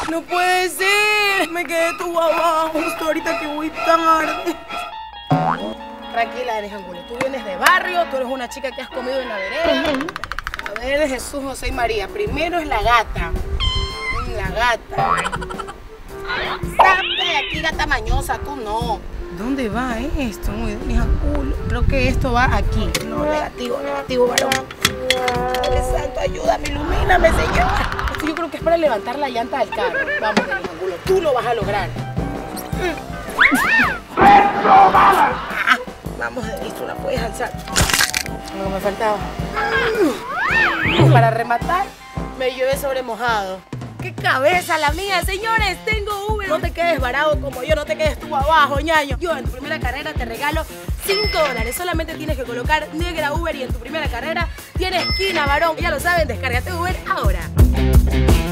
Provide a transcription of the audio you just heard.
No puede ser. Me quedé tú abajo justo ahorita que voy tarde. Tranquila, Denis Angulo. Tú vienes de barrio, tú eres una chica que has comido en la vereda. A ver, Jesús, José y María. Primero es la gata. La gata. Sape de aquí, gata mañosa, tú no. ¿Dónde va esto? Muy Denis Angulo. Creo que esto va aquí. No, negativo, varón. Padre Santo, ayúdame, ilumíname, Señor. Esto yo creo que es para levantar la llanta del carro. Vamos, Denis Angulo, tú lo vas a lograr. Vamos, Denis, tú la puedes alzar. Lo que me faltaba. Para rematar, me llueve sobre mojado. ¡Qué cabeza la mía, señores! Tengo Uber. No te quedes varado como yo, no te quedes tú abajo, ñaño. Yo en tu primera carrera te regalo $5. Solamente tienes que colocar negra Uber y en tu primera carrera tienes esquina, varón. Ya lo saben, descárgate Uber ahora.